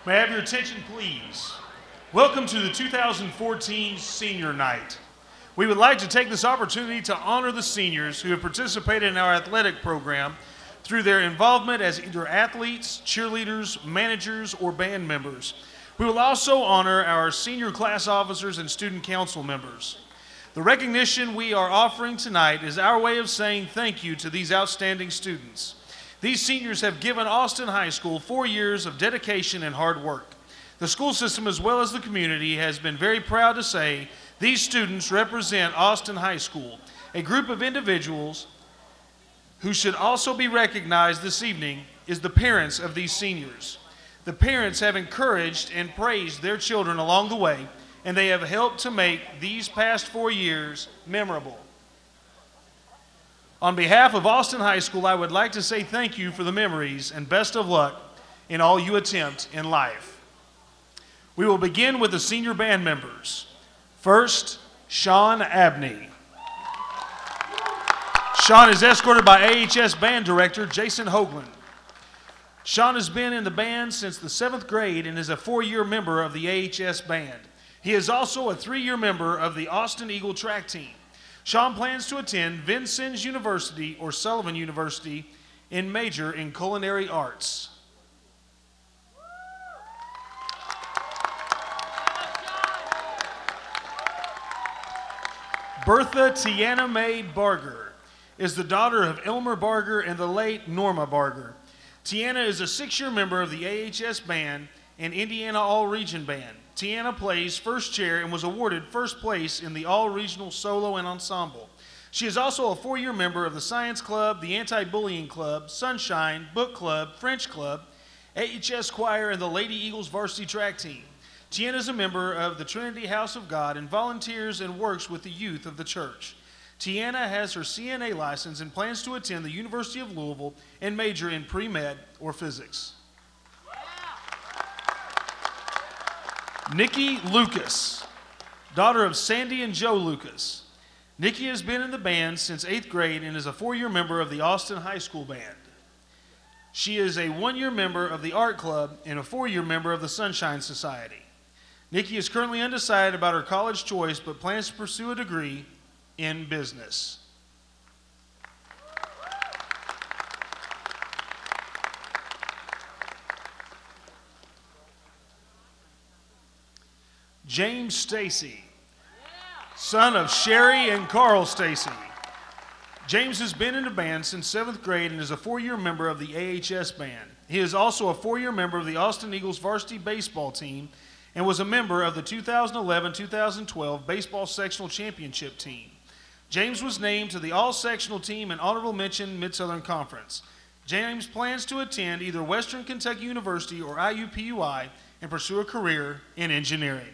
May I have your attention, please? Welcome to the 2014 Senior Night. We would like to take this opportunity to honor the seniors who have participated in our athletic program through their involvement as either athletes, cheerleaders, managers, or band members. We will also honor our senior class officers and student council members. The recognition we are offering tonight is our way of saying thank you to these outstanding students. These seniors have given Austin High School 4 years of dedication and hard work. The school system, as well as the community, has been very proud to say these students represent Austin High School, a group of individuals who should also be recognized this evening is the parents of these seniors. The parents have encouraged and praised their children along the way, and they have helped to make these past 4 years memorable. On behalf of Austin High School, I would like to say thank you for the memories and best of luck in all you attempt in life. We will begin with the senior band members. First, Sean Abney. Sean is escorted by AHS band director Jason Hoagland. Sean has been in the band since the 7th grade and is a 4-year member of the AHS band. He is also a 3-year member of the Austin Eagle track team. Sean plans to attend Vincennes University or Sullivan University and major in culinary arts. Bertha Tiana Mae Barger is the daughter of Elmer Barger and the late Norma Barger. Tiana is a 6-year member of the AHS band and Indiana All-Region band. Tiana plays first chair and was awarded first place in the All-Regional Solo and Ensemble. She is also a 4-year member of the Science Club, the Anti-Bullying Club, Sunshine, Book Club, French Club, AHS Choir, and the Lady Eagles varsity track team. Tiana is a member of the Trinity House of God and volunteers and works with the youth of the church. Tiana has her CNA license and plans to attend the University of Louisville and major in pre-med or physics. Nikki Lucas, daughter of Sandy and Joe Lucas. Nikki has been in the band since 8th grade and is a 4-year member of the Austin High School band. She is a 1-year member of the art club and a 4-year member of the Sunshine Society. Nikki is currently undecided about her college choice but plans to pursue a degree in business. James Stacy, son of Sherry and Carl Stacy. James has been in the band since 7th grade and is a 4-year member of the AHS band. He is also a 4-year member of the Austin Eagles varsity baseball team and was a member of the 2011-2012 baseball sectional championship team. James was named to the all-sectional team and honorable mention Mid-Southern Conference. James plans to attend either Western Kentucky University or IUPUI and pursue a career in engineering.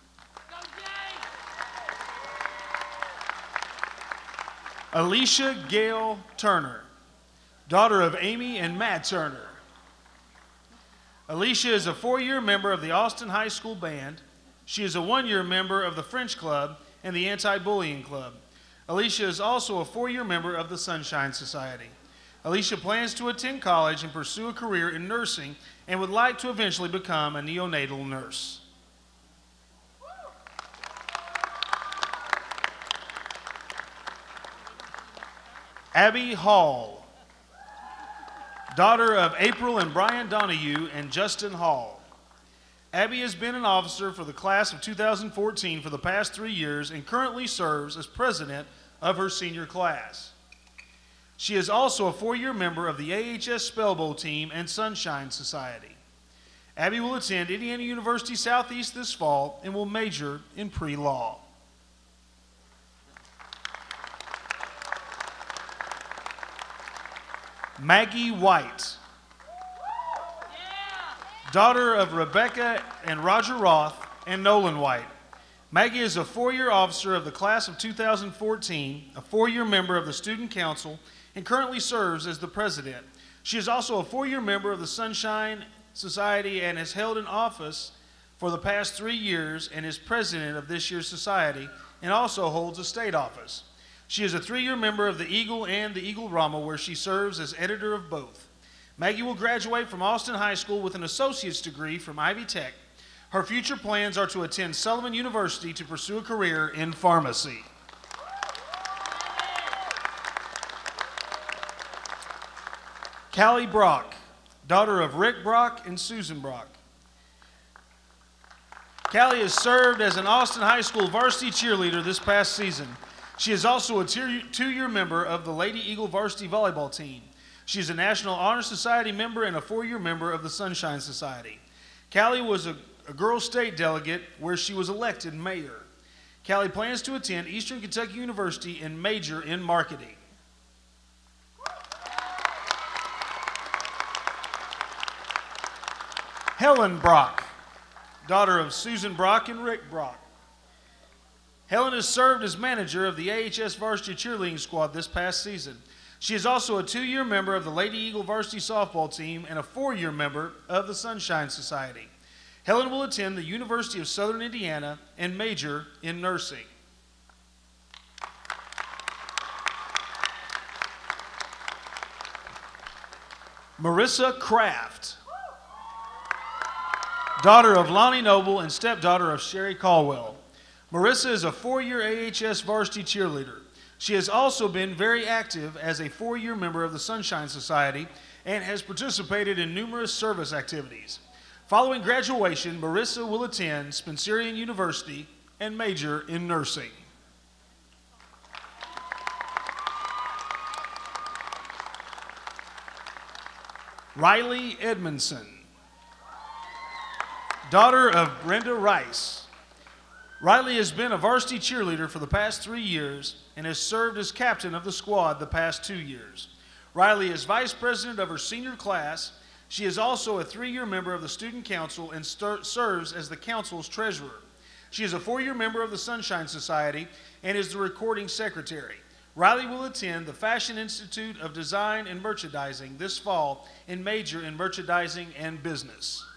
Alicia Gail Turner, daughter of Amy and Matt Turner. Alicia is a 4-year member of the Austin High School band. She is a 1-year member of the French Club and the Anti-Bullying Club. Alicia is also a 4-year member of the Sunshine Society. Alicia plans to attend college and pursue a career in nursing and would like to eventually become a neonatal nurse. Abby Hall, daughter of April and Brian Donahue and Justin Hall. Abby has been an officer for the class of 2014 for the past 3 years and currently serves as president of her senior class. She is also a 4-year member of the AHS Spell Bowl team and Sunshine Society. Abby will attend Indiana University Southeast this fall and will major in pre-law. Maggie White, daughter of Rebecca and Roger Roth and Nolan White. Maggie is a 4-year officer of the class of 2014, a 4-year member of the student council, and currently serves as the president. She is also a 4-year member of the Sunshine Society and has held an office for the past 3 years and is president of this year's society and also holds a state office. She is a 3-year member of the Eagle and the Eagle Rama, where she serves as editor of both. Maggie will graduate from Austin High School with an associate's degree from Ivy Tech. Her future plans are to attend Sullivan University to pursue a career in pharmacy. Callie Brock, daughter of Rick Brock and Susan Brock. Callie has served as an Austin High School varsity cheerleader this past season. She is also a two-year member of the Lady Eagle varsity volleyball team. She is a National Honor Society member and a 4-year member of the Sunshine Society. Callie was a girls' state delegate where she was elected mayor. Callie plans to attend Eastern Kentucky University and major in marketing. Helen Brock, daughter of Susan Brock and Rick Brock. Helen has served as manager of the AHS varsity cheerleading squad this past season. She is also a 2-year member of the Lady Eagle varsity softball team and a 4-year member of the Sunshine Society. Helen will attend the University of Southern Indiana and major in nursing. Marissa Kraft, daughter of Lonnie Noble and stepdaughter of Sherry Caldwell. Marissa is a 4-year AHS varsity cheerleader. She has also been very active as a 4-year member of the Sunshine Society and has participated in numerous service activities. Following graduation, Marissa will attend Spencerian University and major in nursing. Riley Edmondson, daughter of Brenda Rice. Riley has been a varsity cheerleader for the past 3 years and has served as captain of the squad the past 2 years. Riley is vice president of her senior class. She is also a 3-year member of the student council and serves as the council's treasurer. She is a 4-year member of the Sunshine Society and is the recording secretary. Riley will attend the Fashion Institute of Design and Merchandising this fall and major in merchandising and business.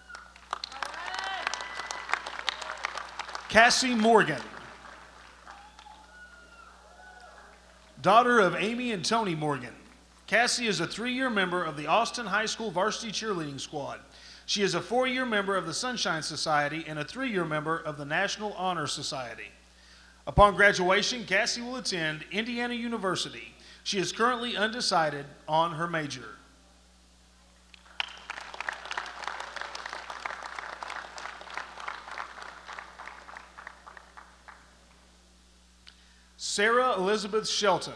Cassie Morgan, daughter of Amy and Tony Morgan. Cassie is a 3-year member of the Austin High School varsity cheerleading squad. She is a 4-year member of the Sunshine Society and a 3-year member of the National Honor Society. Upon graduation, Cassie will attend Indiana University. She is currently undecided on her major. Sarah Elizabeth Shelton,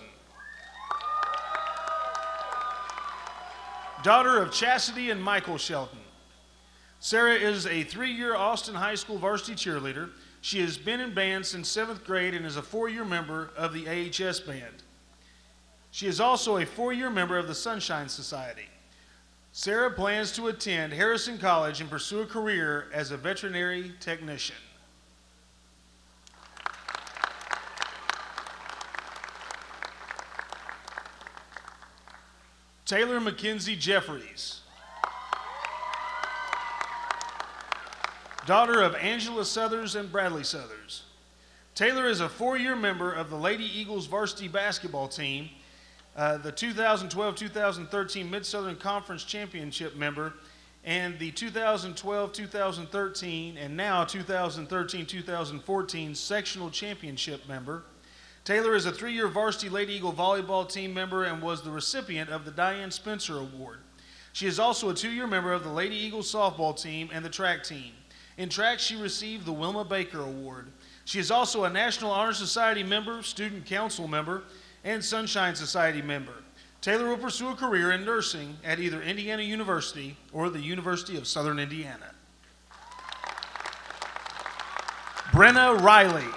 daughter of Chastity and Michael Shelton. Sarah is a 3-year Austin High School varsity cheerleader. She has been in band since 7th grade and is a 4-year member of the AHS band. She is also a 4-year member of the Sunshine Society. Sarah plans to attend Harrison College and pursue a career as a veterinary technician. Taylor Mackenzie Jeffries, daughter of Angela Southers and Bradley Southers. Taylor is a 4-year member of the Lady Eagles varsity basketball team, the 2012-2013 Mid-Southern Conference Championship member, and the 2012-2013 and now 2013-2014 Sectional Championship member. Taylor is a 3-year varsity Lady Eagle volleyball team member and was the recipient of the Diane Spencer Award. She is also a 2-year member of the Lady Eagle softball team and the track team. In track, she received the Wilma Baker Award. She is also a National Honor Society member, Student Council member, and Sunshine Society member. Taylor will pursue a career in nursing at either Indiana University or the University of Southern Indiana. Brenna Riley,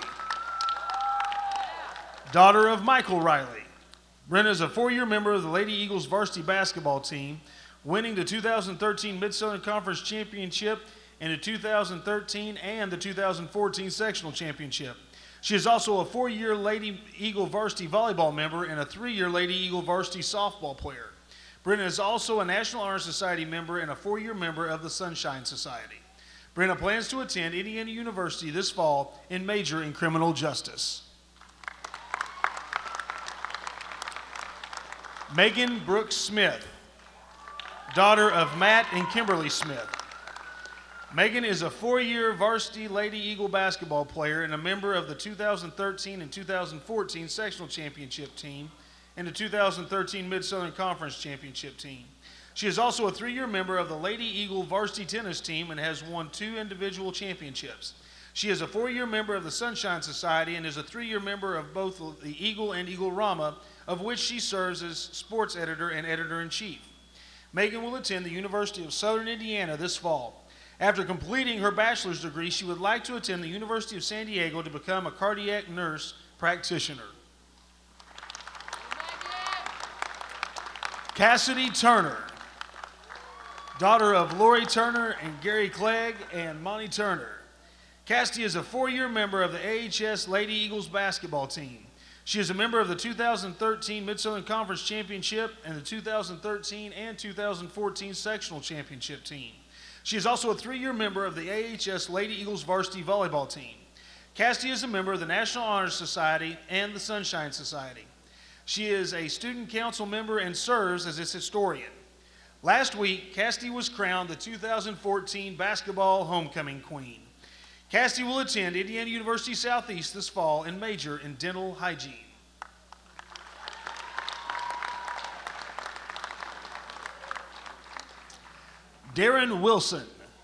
daughter of Michael Riley. Brenna is a 4-year member of the Lady Eagles varsity basketball team, winning the 2013 Mid-Southern Conference Championship and the 2013 and the 2014 Sectional Championship. She is also a 4-year Lady Eagle varsity volleyball member and a 3-year Lady Eagle varsity softball player. Brenna is also a National Honor Society member and a 4-year member of the Sunshine Society. Brenna plans to attend Indiana University this fall and major in criminal justice. Megan Brooks Smith, daughter of Matt and Kimberly Smith. Megan is a 4-year varsity Lady Eagle basketball player and a member of the 2013 and 2014 sectional championship team and the 2013 Mid-Southern Conference championship team. She is also a 3-year member of the Lady Eagle varsity tennis team and has won 2 individual championships. She is a 4-year member of the Sunshine Society and is a 3-year member of both the Eagle and Eagle Rama, of which she serves as sports editor and editor-in-chief. Megan will attend the University of Southern Indiana this fall. After completing her bachelor's degree, she would like to attend the University of San Diego to become a cardiac nurse practitioner. Cassidy Turner, daughter of Lori Turner and Gary Clegg and Monty Turner. Cassidy is a 4-year member of the AHS Lady Eagles basketball team. She is a member of the 2013 Mid-Southern Conference Championship and the 2013 and 2014 sectional championship team. She is also a 3-year member of the AHS Lady Eagles varsity volleyball team. Cassidy is a member of the National Honor Society and the Sunshine Society. She is a student council member and serves as its historian. Last week, Cassidy was crowned the 2014 basketball homecoming queen. Cassidy will attend Indiana University Southeast this fall and major in dental hygiene. Darren Wilson,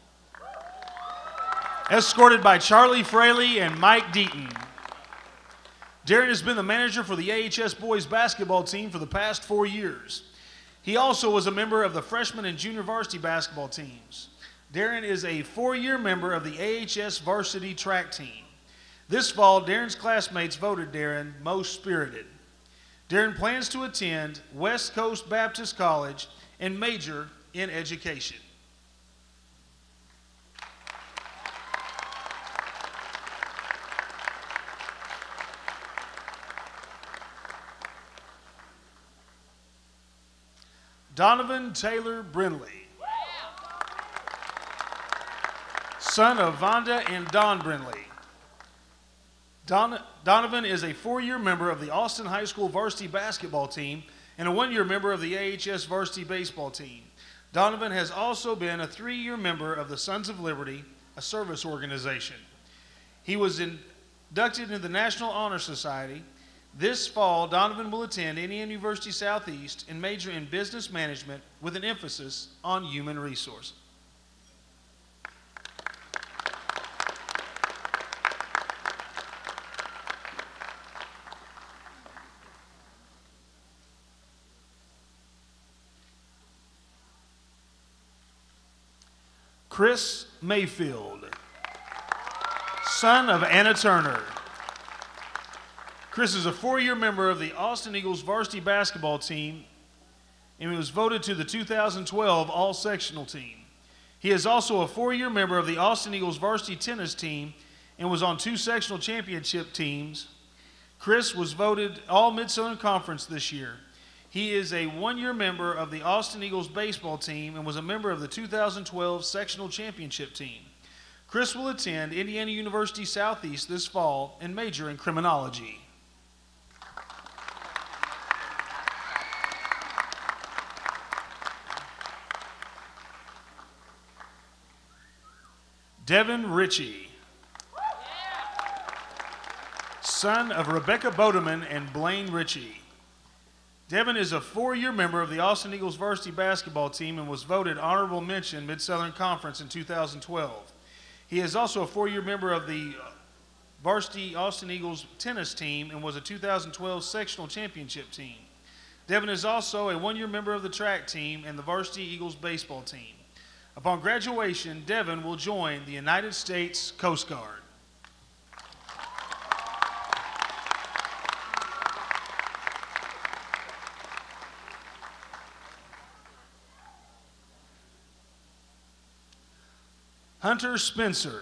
escorted by Charlie Fraley and Mike Deaton. Darren has been the manager for the AHS boys basketball team for the past 4 years. He also was a member of the freshman and junior varsity basketball teams. Darren is a 4-year member of the AHS varsity track team. This fall, Darren's classmates voted Darren most spirited. Darren plans to attend West Coast Baptist College and major in education. Donovan Taylor Brindley, son of Vonda and Don Brindley. Donovan is a 4-year member of the Austin High School varsity basketball team and a 1-year member of the AHS varsity baseball team. Donovan has also been a 3-year member of the Sons of Liberty, a service organization. He was inducted into the National Honor Society. This fall, Donovan will attend Indiana University Southeast and major in business management with an emphasis on human resources. Chris Mayfield, son of Anna Turner. Chris is a 4-year member of the Austin Eagles varsity basketball team and was voted to the 2012 all-sectional team. He is also a 4-year member of the Austin Eagles varsity tennis team and was on 2 sectional championship teams. Chris was voted all Mid-Southern Conference this year. He is a 1-year member of the Austin Eagles baseball team and was a member of the 2012 sectional championship team. Chris will attend Indiana University Southeast this fall and major in criminology. Devin Ritchie, son of Rebecca Bodeman and Blaine Ritchie. Devin is a 4-year member of the Austin Eagles varsity basketball team and was voted honorable mention Mid-Southern Conference in 2012. He is also a 4-year member of the varsity Austin Eagles tennis team and was a 2012 sectional championship team. Devin is also a 1-year member of the track team and the varsity Eagles baseball team. Upon graduation, Devin will join the United States Coast Guard. Hunter Spencer,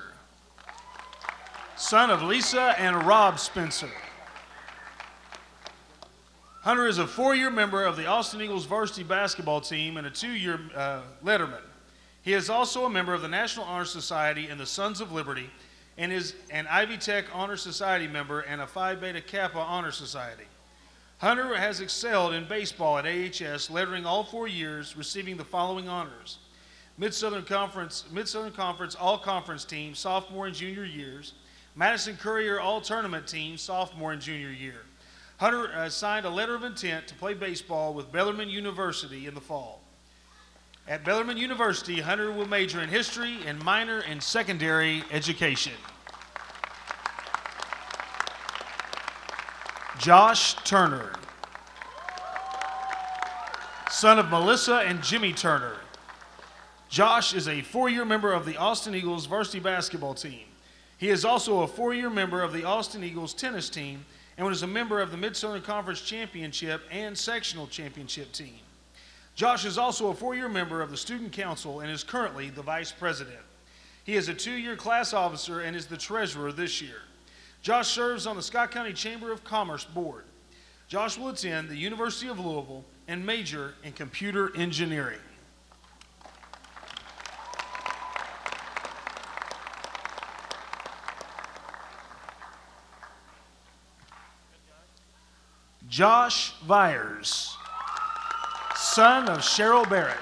son of Lisa and Rob Spencer. Hunter is a 4-year member of the Austin Eagles varsity basketball team and a 2-year letterman. He is also a member of the National Honor Society and the Sons of Liberty and is an Ivy Tech Honor Society member and a Phi Beta Kappa Honor Society. Hunter has excelled in baseball at AHS, lettering all 4 years, receiving the following honors: Mid-Southern Conference All-Conference Team, sophomore and junior years; Madison Courier All-Tournament Team, sophomore and junior year. Hunter signed a letter of intent to play baseball with Bellarmine University in the fall. At Bellarmine University, Hunter will major in history and minor in secondary education. Josh Turner, son of Melissa and Jimmy Turner. Josh is a 4-year member of the Austin Eagles varsity basketball team. He is also a 4-year member of the Austin Eagles tennis team and was a member of the Mid-Southern Conference Championship and Sectional Championship team. Josh is also a 4-year member of the Student Council and is currently the Vice President. He is a 2-year class officer and is the treasurer this year. Josh serves on the Scott County Chamber of Commerce Board. Josh will attend the University of Louisville and major in computer engineering. Josh Vyers, son of Cheryl Barrett.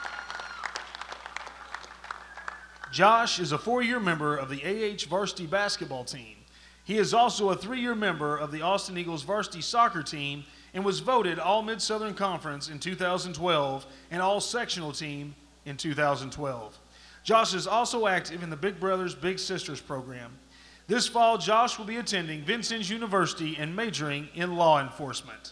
Josh is a 4-year member of the AH varsity basketball team. He is also a 3-year member of the Austin Eagles varsity soccer team and was voted All Mid-Southern Conference in 2012 and All Sectional Team in 2012. Josh is also active in the Big Brothers Big Sisters program. This fall, Josh will be attending Vincennes University and majoring in law enforcement.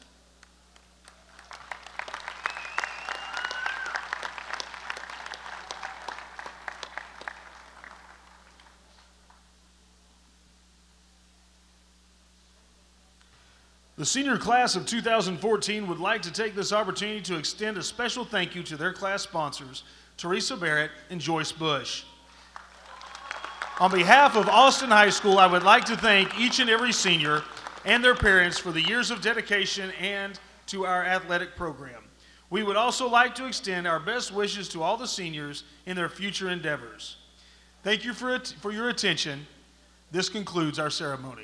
The senior class of 2014 would like to take this opportunity to extend a special thank you to their class sponsors, Teresa Barrett and Joyce Bush. On behalf of Austin High School, I would like to thank each and every senior and their parents for the years of dedication and to our athletic program. We would also like to extend our best wishes to all the seniors in their future endeavors. Thank you for your attention. This concludes our ceremony.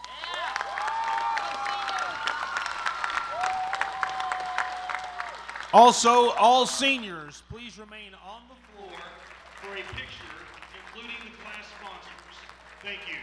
Also, all seniors, please remain on the floor for a picture, including the class sponsors. Thank you.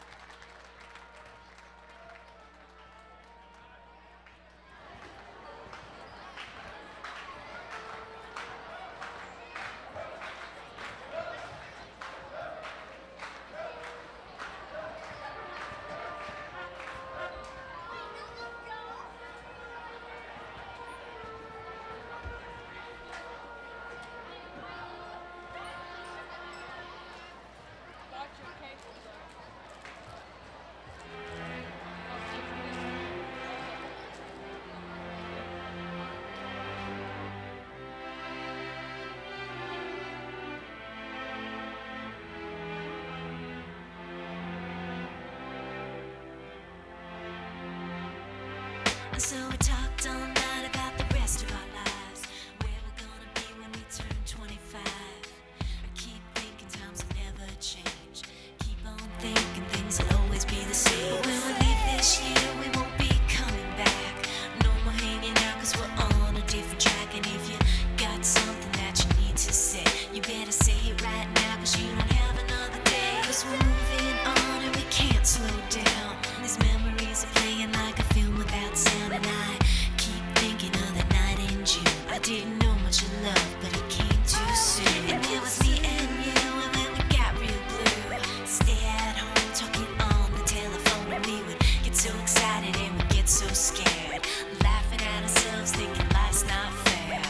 So we talked all night about the rest of our lives, where we're gonna be when we turn 25. I keep thinking times will never change. Keep on thinking things will always be the same. But when we leave this year, we won't be coming back. No more hanging out, cause we're on a different track. And if you got something that you need to say, you better say it right now, cause you don't have another day. Cause we're moving on and we can't slow down. These memories are playing like a film without sound. And I keep thinking of that night in June. I didn't know much of love, but it came too soon. And it was me and you, and then we got real blue. Stay at home, talking on the telephone. And we would get so excited and we'd get so scared, laughing at ourselves, thinking life's not fair.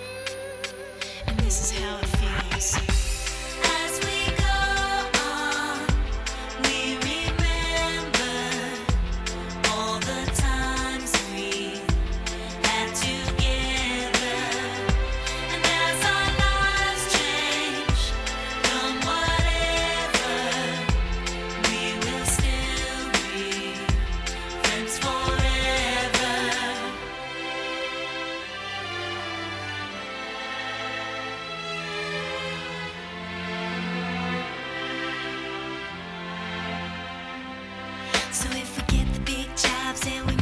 And this is how it feels. As we go on, we remember all the times we had together. And as our lives change from whatever, we will still be friends forever. So if we get the big jobs and we